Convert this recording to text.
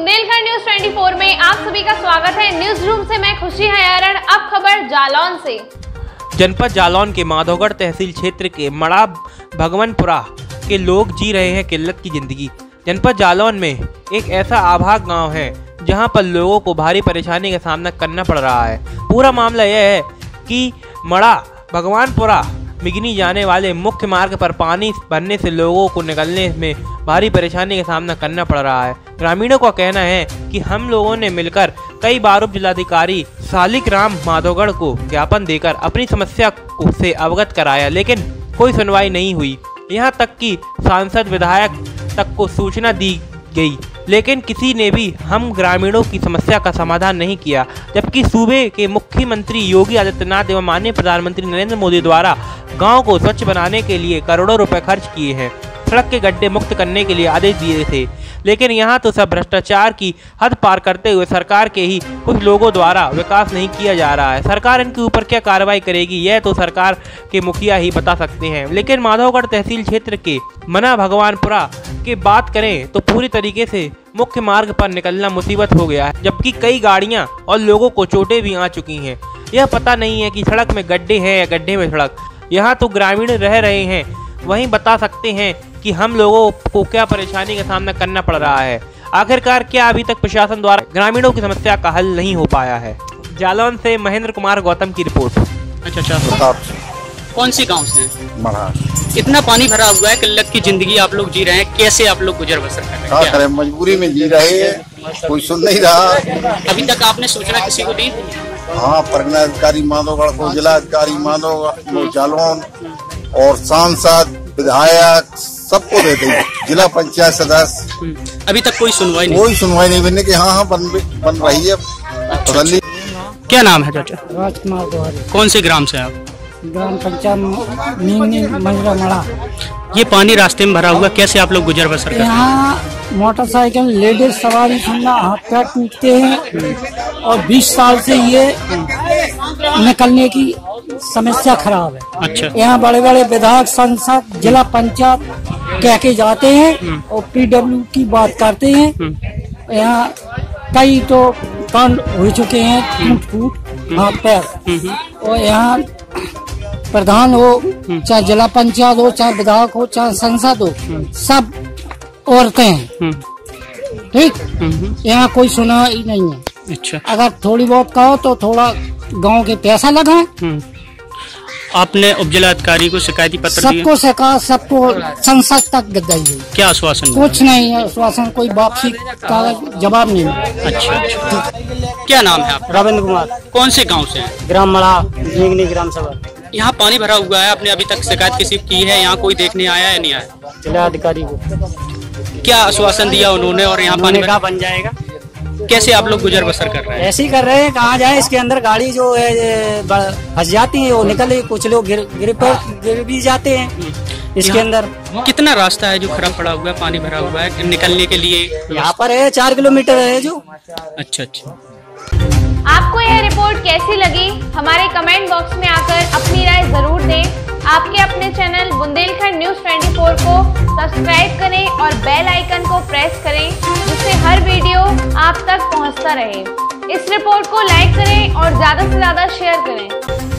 Bundelkhand news 24 में आप सभी का स्वागत है। न्यूज रूम से मैं खुशी हयारण। अब खबर जालौन से। जनपद जालौन के माधोगढ़ तहसील क्षेत्र के मड़ा भगवानपुरा के लोग जी रहे हैं किल्लत की जिंदगी। जनपद जालौन में एक ऐसा आभाग गांव है जहां पर लोगों को भारी परेशानी का सामना करना पड़ रहा है। पूरा मामला यह है कि मड़ा भगवानपुरा मिगनी जाने वाले मुख्य मार्ग पर पानी भरने से लोगों को निकलने में भारी परेशानी का सामना करना पड़ रहा है। ग्रामीणों का कहना है कि हम लोगों ने मिलकर कई बार उप जिलाधिकारी सालिकराम माधोगढ़ को ज्ञापन देकर अपनी समस्या से अवगत कराया, लेकिन कोई सुनवाई नहीं हुई। यहां तक कि सांसद विधायक तक को सूचना दी गई, लेकिन किसी ने भी हम ग्रामीणों की समस्या का समाधान नहीं किया। जबकि सूबे के मुख्यमंत्री योगी आदित्यनाथ एवं माननीय प्रधानमंत्री नरेंद्र मोदी द्वारा गांव को स्वच्छ बनाने के लिए करोड़ों रुपए खर्च किए हैं, सड़क के गड्ढे मुक्त करने के लिए आदेश दिए थे, लेकिन यहां तो सब भ्रष्टाचार की हद पार करते हुए सरकार के ही कुछ लोगों द्वारा विकास नहीं किया जा रहा है। सरकार इनके ऊपर क्या कार्रवाई करेगी यह तो सरकार के मुखिया ही बता सकते हैं। लेकिन माधोगढ़ तहसील क्षेत्र के मना भगवानपुरा की बात करें तो पूरी तरीके से मुख्य मार्ग पर निकलना मुसीबत हो गया है, जबकि कई गाड़ियां और लोगों को चोटें भी आ चुकी हैं। यह पता नहीं है कि सड़क में गड्ढे हैं या गड्ढे में सड़क। यहाँ तो ग्रामीण रह रहे हैं, वहीं बता सकते हैं कि हम लोगों को क्या परेशानी का सामना करना पड़ रहा है। आखिरकार क्या अभी तक प्रशासन द्वारा ग्रामीणों की समस्या का हल नहीं हो पाया है। जालौन से महेंद्र कुमार गौतम की रिपोर्ट। अच्छा, कौन सी गांव से हैं? मढ़ा। इतना पानी भरा हुआ है, किल्लत की जिंदगी आप लोग जी रहे हैं, कैसे आप लोग गुजर बसर कर रहे हैं? क्या करें, मजबूरी में जी रहे हैं, कोई सुन नहीं रहा। अभी तक आपने सूचना किसी को दी? हाँ, परगना अधिकारी माधोगढ़ को, जिला अधिकारी माधोगढ़ जालौन और सांसद विधायक सबको दे दी, जिला पंचायत सदस्य। अभी तक कोई सुनवाई नहीं? कोई सुनवाई नहीं बनने की। हाँ बन रही है। क्या नाम है चाचा? राजकुमार द्वारी। कौन से ग्राम से आप? ग्राम पंचायत मीनी मंजरा मड़ा। ये पानी रास्ते में भरा हुआ, कैसे आप लोग गुजर बसर कर रहे हैं? यहाँ मोटरसाइकिल लेडीज सवारी ठंडा हाथ पैर टूटते हैं और 20 साल से ये निकलने की समस्या खराब है। अच्छा। यहाँ बड़े बड़े विधायक, संसद, जिला पंचायत कह के जाते हैं और PW की बात करते हैं। यहाँ कई तो कांड हो चुके हैं, टूट हाथ पैर। और यहाँ प्रधान हो, चाहे जिला पंचायत हो, चाहे विधायक हो, चाहे संसद हो, सब औरतें हैं। ठीक, यहाँ कोई सुनाई नहीं है। अच्छा। अगर थोड़ी बहुत कहो तो थोड़ा गांव के पैसा लगाए। आपने उपजिला अधिकारी को शिकायती पत्र दिया? सबको शिकायत, सबको संसद तक गई। क्या आश्वासन? कुछ नहीं है आश्वासन, कोई वापसी का जवाब नहीं। अच्छा। क्या नाम है आपका? रविंद्र कुमार। कौन से गाँव से हैं? ग्राम मड़ा, जीगनी ग्राम सभा। यहाँ पानी भरा हुआ है, आपने अभी तक शिकायत किसी की है? यहाँ कोई देखने आया है, नहीं आया? जिला अधिकारी को। क्या आश्वासन दिया उन्होंने? और यहाँ पानी बन जाएगा। कैसे आप लोग गुजर बसर कर रहे हैं? ऐसे ही कर रहे हैं, कहाँ जाए। इसके अंदर गाड़ी जो है फंस जाती है, वो निकल, कुछ लोग गिर भी जाते हैं इसके अंदर। कितना रास्ता है जो खराब पड़ा हुआ है, पानी भरा हुआ है निकलने के लिए? यहाँ पर है 4 किलोमीटर है जो। अच्छा। आपको यह रिपोर्ट कैसी लगी हमारे कमेंट बॉक्स में आकर अपनी राय जरूर दें। आपके अपने चैनल बुंदेलखंड न्यूज 24 को सब्सक्राइब करें और बेल आइकन को प्रेस करें, जिससे हर वीडियो आप तक पहुंचता रहे। इस रिपोर्ट को लाइक करें और ज्यादा से ज्यादा शेयर करें।